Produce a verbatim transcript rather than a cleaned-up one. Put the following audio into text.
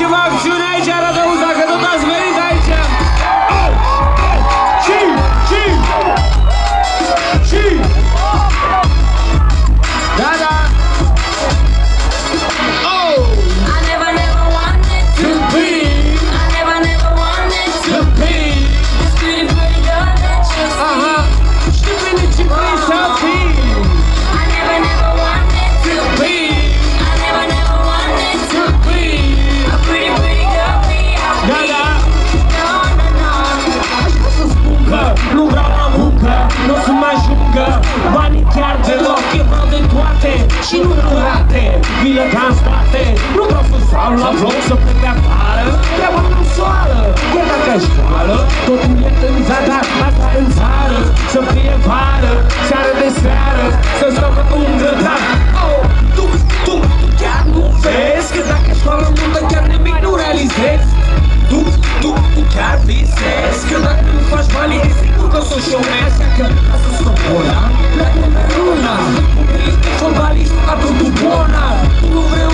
ceva acțiune aici, arată-uți dacă tot ați venit aici. Oh! Și, și, și. Da, da. Oh! I never, never wanted To be, I never, never wanted to be. this pretty, pretty girl that you see. Aha. Știu bine ce vrei să fii. I never, never wanted to Be, I never, never wanted to to be. a pretty, pretty girl be out. Da, da. No, no, no. Aș vrea să spun că nu vreau la muncă, nu o să mă ajungă banii chiar deloc, eu vreau de toate și nu curate, vină ca în spate. Nu vreau să stau la bloc, să plec pe afară, treaba nu soară, e dacă școală, totul e tânzat, dar asta în țară, să fie vară, seară de seară, să stau pe un grătar. Oh, tu, tu, tu chiar nu vezi că dacă școală multă chiar nimic nu realizezi? Tu, tu, tu chiar visezi că dacă nu faci bani e sigur că o să șomezi, că asta s-o bona, la numeruna, fotbalist, atunci tu bona, tu nu vrei